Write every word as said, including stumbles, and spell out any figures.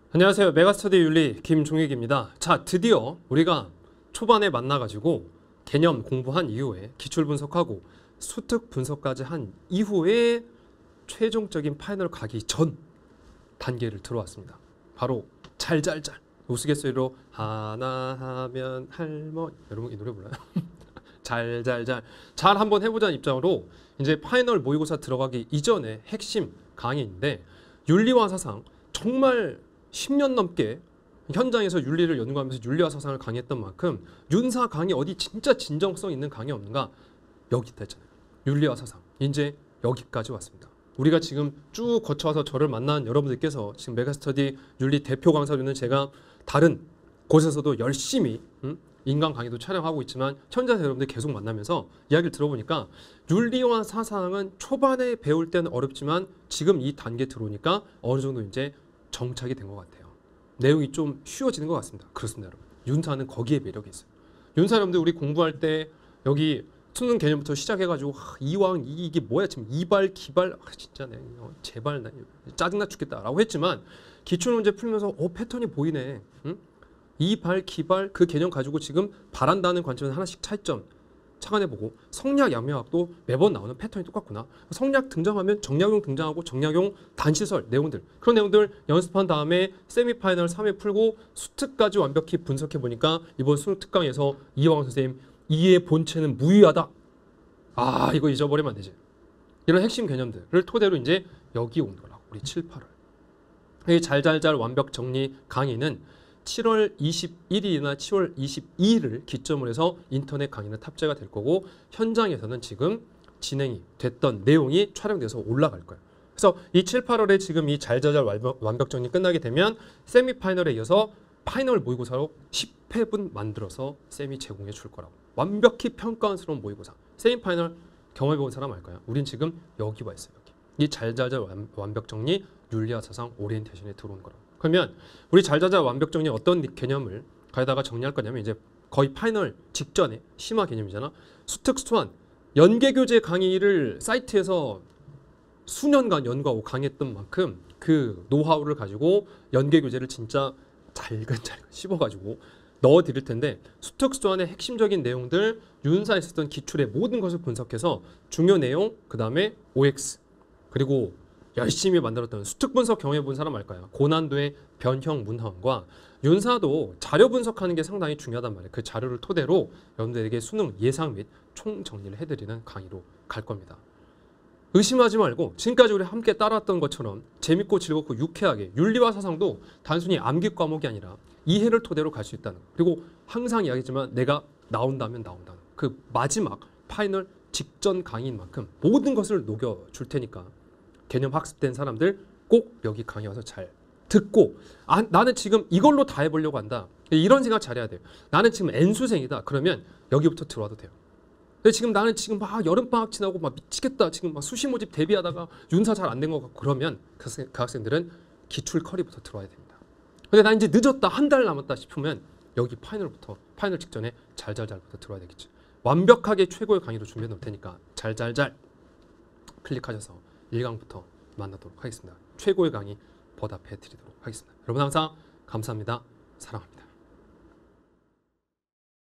안녕하세요. 메가스터디 윤리 김종익입니다. 자, 드디어 우리가 초반에 만나가지고 개념 공부한 이후에 기출 분석하고 수특 분석까지 한 이후에 최종적인 파이널 가기 전 단계를 들어왔습니다. 바로 잘잘잘 우스갯소리로 하나 하면 할머니. 여러분 이 노래 몰라요? 잘잘잘 잘 한번 해보자는 입장으로 이제 파이널 모의고사 들어가기 이전에 핵심 강의인데, 윤리와 사상 정말 십 년 넘게 현장에서 윤리를 연구하면서 윤리와 사상을 강의했던 만큼 윤사 강의 어디 진짜 진정성 있는 강의 없는가? 여기 있다 했잖아요. 윤리와 사상. 이제 여기까지 왔습니다. 우리가 지금 쭉 거쳐와서 저를 만난 여러분들께서 지금 메가스터디 윤리 대표 강사로는 제가 다른 곳에서도 열심히 음? 인강 강의도 촬영하고 있지만 현장에서 여러분들 계속 만나면서 이야기를 들어보니까 윤리와 사상은 초반에 배울 때는 어렵지만 지금 이 단계 들어오니까 어느 정도 이제 정착이 된 것 같아요. 내용이 좀 쉬워지는 것 같습니다. 그렇습니다, 여러분. 윤사는 거기에 매력이 있어요. 윤사 여러분들 우리 공부할 때 여기 수능 개념부터 시작해가지고 하, 이왕 이, 이게 뭐야 지금 이발 기발 아, 진짜 내 어, 제발 나 짜증나 죽겠다라고 했지만 기출 문제 풀면서 어 패턴이 보이네. 응? 이발 기발 그 개념 가지고 지금 바란다는 관점에서 하나씩 차이점 착안해보고 성리학 양명학도 매번 나오는 패턴이 똑같구나. 성리학 등장하면 정약용 등장하고 정약용 단시설 내용들 그런 내용들 연습한 다음에 세미파이널 삼 회 풀고 수특까지 완벽히 분석해보니까 이번 수능 특강에서 이화강 선생님 이의 본체는 무의하다. 아 이거 잊어버리면 안 되지. 이런 핵심 개념들을 토대로 이제 여기 오는 거라고. 우리 칠, 팔월 이 잘잘잘 완벽 정리 강의는 칠월 이십일일이나 칠월 이십이일을 기점으로 해서 인터넷 강의는 탑재가 될 거고 현장에서는 지금 진행이 됐던 내용이 촬영돼서 올라갈 거예요. 그래서 이 칠, 팔월에 지금 이 잘잘잘 완벽 정리 끝나게 되면 세미파이널에 이어서 파이널 모의고사로 십 회분 만들어서 쌤이 제공해 줄 거라고. 완벽히 평가원스러운 모의고사. 세미파이널 경험해본 사람 알까요? 우린 지금 여기 와 있어요. 여기. 이 잘잘잘 완벽 정리 윤리와 사상 오리엔테이션에 들어온 거라고. 그러면 우리 잘자자 완벽 정리 어떤 개념을 가에다가 정리할 거냐면 이제 거의 파이널 직전에 심화 개념이잖아. 수특 수완 연계교재 강의를 사이트에서 수년간 연구하고 강의했던 만큼 그 노하우를 가지고 연계교재를 진짜 잘근잘근 씹어가지고 넣어드릴 텐데 수특 수완의 핵심적인 내용들 윤사에 있었던 기출의 모든 것을 분석해서 중요 내용 그 다음에 오엑스 그리고 열심히 만들었던 수특 분석 경험해 본 사람 알까요? 고난도의 변형 문헌과 윤사도 자료 분석하는 게 상당히 중요하단 말이에요. 그 자료를 토대로 여러분들에게 수능 예상 및 총 정리를 해드리는 강의로 갈 겁니다. 의심하지 말고 지금까지 우리 함께 따라왔던 것처럼 재밌고 즐겁고 유쾌하게 윤리와 사상도 단순히 암기 과목이 아니라 이해를 토대로 갈 수 있다는 거. 그리고 항상 이야기했지만 내가 나온다면 나온다는 그 마지막 파이널 직전 강의인 만큼 모든 것을 녹여줄 테니까 개념 학습된 사람들 꼭 여기 강의 와서 잘 듣고 아, 나는 지금 이걸로 다 해보려고 한다. 이런 생각 잘해야 돼요. 나는 지금 N수생이다. 그러면 여기부터 들어와도 돼요. 근데 지금 나는 지금 막 여름방학 지나고 막 미치겠다. 지금 막 수시 모집 대비하다가 윤사 잘 안 된 것 같고 그러면 그, 그 학생들은 기출 커리부터 들어와야 됩니다. 근데 나 이제 늦었다. 한 달 남았다 싶으면 여기 파이널부터 파이널 직전에 잘잘잘부터 들어와야 되겠죠. 완벽하게 최고의 강의로 준비해 놓을 테니까 잘잘잘 클릭하셔서 일 강부터 만나도록 하겠습니다. 최고의 강의 보답해 드리도록 하겠습니다. 여러분 항상 감사합니다. 사랑합니다.